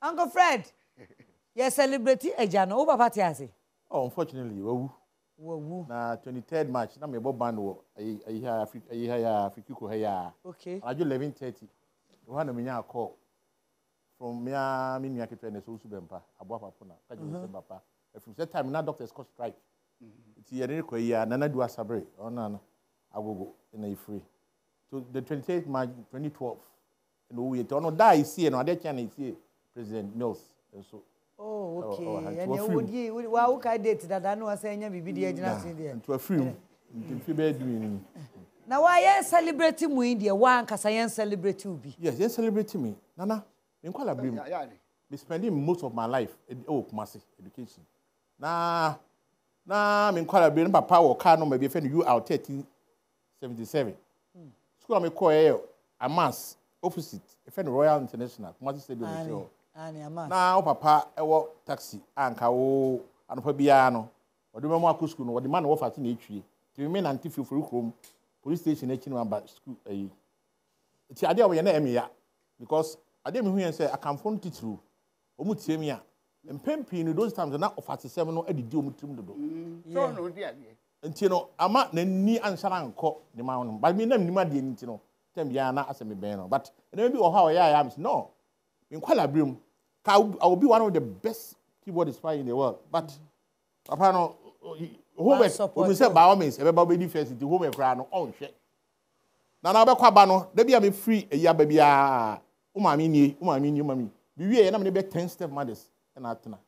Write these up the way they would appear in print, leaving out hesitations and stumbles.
Uncle Fred. Yes, celebrity ejano. Oba party ase. Oh, unfortunately, Wo. Na 23rd March, na me band wo Africa ko heya. Okay. Ajo 11:30. We had a call from me nua ketwe na so bempa abo papa na ka je papa. From that time na doctors cost strike. Ti yere ko ya nana du asabre ona no agogo na free. So the 28th March 2012. No we no die see no ade kyan na see President Mills so. Oh, okay. And you would wow ka date that I know asenya bibi de agina sin there. To a free. Nti be doing. Now why you celebrating mu India one kasa yen celebrate you be? Yes, you celebrating me. Nana, in kwala brim. Be spending most of my life Kumasi education. Na me kwala brim papa wo car no me be friend you out 1377. School me call here a mass opposite a friend Royal International Kumasi Stadium. Na papa ewo taxi anka wo anopa bia no. Odi me mo akọ school no odi man wo fati na etwie. Ti me na nti fifuru krom police station echi no aba school ayi. Ti ade a wo ye na emia because ade me hu yen say akamfo titru omu tie mi a empempi no those times na of 47 no adidi omu trim dodo. So no di ade. Nti no ama na ni ansara nko ni ma no. But me na ni ma de nti no. Tem bia na asemi ben no. But na bi o ha o ya am no. Me kwala brim I will be one of the best keyboardists in the world. But papa no homework when we say by all means everybody be different the homework cry no on shit. Na be kwa ba no da bia me free eya ba bia umami ni umami bi wie na me be 10 step mothers na atena.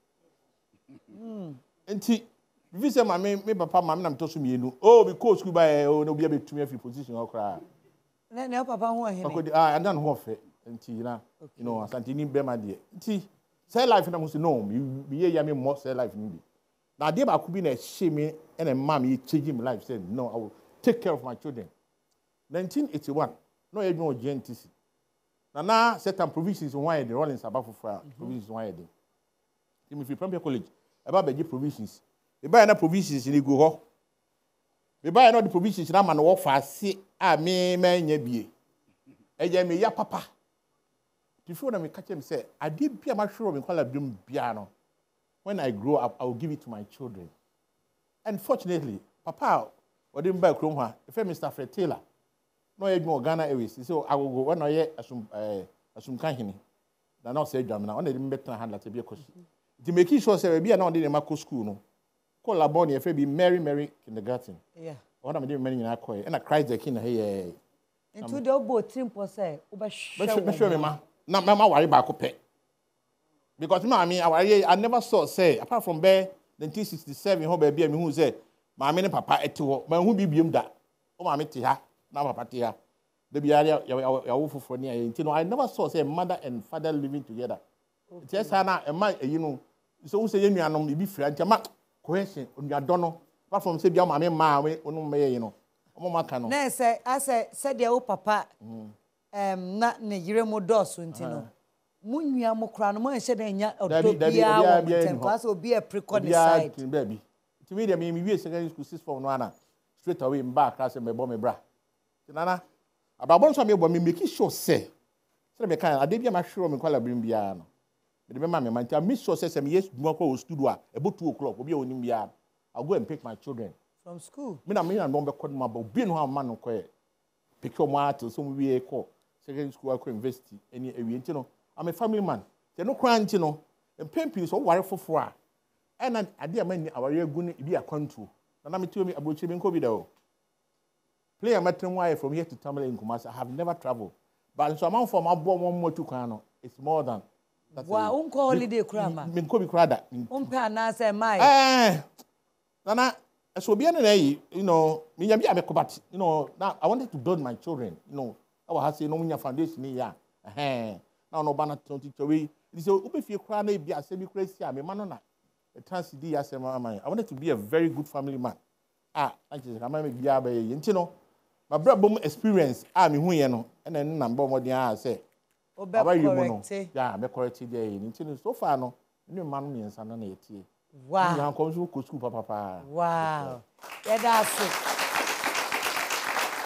Enti bi say me papa mama na me to so mienu oh be coach school by no bia be tumi afi position o cry. Na papa ho ahene. And then ho fe enti na you know asante ni be ma de enti say life na mo say no me ya me more say life ni bi. Na dey ba ku bi na she me and mama me change my life said no I will take care of my children. 1981 no you know GNTC. Na certain provisions why the Rollins above for provisions why dey. If you from college about be provisions. E buy na provisions ni go ho. Me buy na the provisions na man work for ase a me nya bie. Eje me ya papa. Before na me catch him say I did be ma sure me call abim bia no. When I grow up I will give it to my children. And fortunately papa odin buy krom ha e Mr. Fred Taylor. No e go Ghana Airways. So I will go when I asum kan hini. Na na say drum na on dey better handle to be a coach. To make sure say bia na on dey ma go school no. Call labon e be Mary kindergarten. Yeah. What am I doing many na call e na Christ the king here. Into the obo trimpo say oba show me ma. Na mama worry back up. Because I never saw say apart from there 1967 ho baby me who say mama ne papa ete ho ma hu bibiem da o mama te ha na papa te ha the bia ya wo foforo ne ayi no I never saw say mother and father living together it yes na e ma you know so who say ye nuanom bi fira ntia ma cohesion onuadono apart from say bia mama ma we onu me you know o mama ka no na say said the o papa na ne yire mo doso ntino munua mo kra no mo ense na nya odobia wo tem class obi e preconicide baby to me dem me we secondary school 6 form no ana straight away mba class me bo me bra nana ababon so me bo me make sure say me kan ade bia ma hwero me kwala brim bia no me de me ma me man ta me sure say me yes duma ko studio a about 2 o'clock obi onim bia I'll go and pick my children from school me na don be kod ma ba obi no ha ma no ko pick your ma to so we ko secondary school ko university any ewie ntino I'm a family man. They no cry ntino. Empempi so worry fofo a. And ade amani aware aguni bi akwantu. Na me tell me abochi me nko bi da o. Play a matter why from here to Tamale in Kumasi. I have never traveled. But so amount for my boy one more to kwano. It's more than that. Wa unko holiday kura ma. Me nko bi kura da. Umpe anase mai. Nana so bi na you know, me nya bi amekobati. You know, now I wanted to build my children, you know. I was say no munya foundation ya. Now no bana 20 it so obi fie kra na bia asemi kra sia me ma no na e transidi ya sema man I wanted to be a very good family man I just am me bia ba ye nti no my brabom experience me hu ye no na nna mba modin say obe correct yeah me correct there nti no so far no ni ma no yensa na etie wow you come to school papa wow yeah that's it